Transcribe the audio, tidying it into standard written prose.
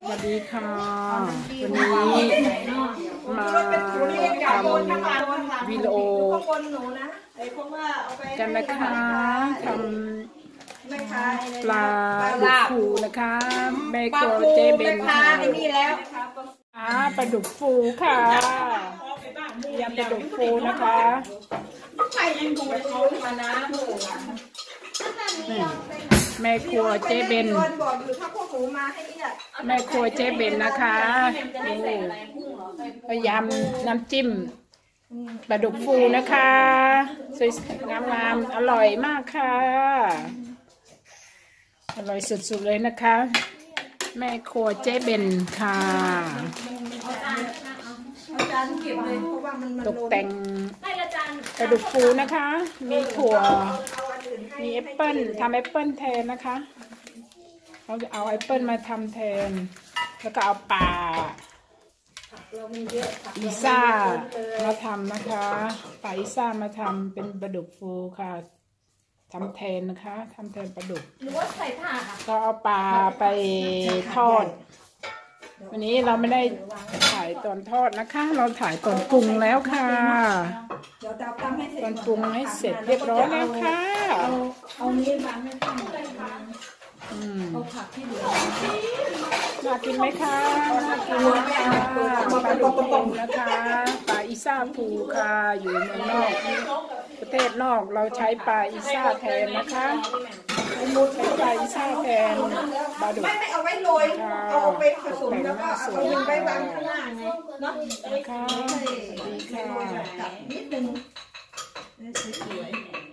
วัสดีค่ะวันนี้มาทำวิดีโอกันนะคะทำปลาดุกฟูนะคะแม่ครัวเจ๊เบนค่ะปลาดุกฟูค่ะยำปลาดุกฟูนะคะแม่ครัวเจ๊เบนแม่ครัวเจ๊เบนนะคะพยายามน้ำจิ้มปลาดุกฟูนะคะสวยงามๆอร่อยมากค่ะอร่อยสุดๆเลยนะคะแม่ครัวเจ๊เบนค่ะตกแต่งปลาดุกฟูนะคะมีถั่วมีแอปเปิ้ลทำแอปเปิ้ลแทนนะคะเราจะเอาแอปเปิ้ลมาทำแทนแล้วก็เอาปลาอีซ่ามาทำนะคะปลาอีซ่ามาทำเป็นปลาดุกฟูค่ะทำแทนนะคะทำแทนปลาดุกหรือว่าใส่ถาดก็เอาปลาไปทอดวันนี้เราไม่ได้ถ่ายตอนทอดนะคะเราถ่ายตอนปรุงแล้วค่ะตอนปรุงให้เสร็จเรียบร้อยแล้วค่ะเอานี้มาไม่ต้องเอาผักที่เหลือน่ากินไหมคะน่ากินค่ะปลาดุกฟูนะคะปลาอีซ่าฟูค่ะอยู่เมืองนอกประเทศนอกเราใช้ปลาอีซ่าแทนนะคะใช้ปลาอีซ่าแทนปลาดุกไม่เอาไว้โรยเอาไปผสมแล้วก็เอาไปวางข้างล่างไงเนาะค่ะดีค่ะนิดนึงสวย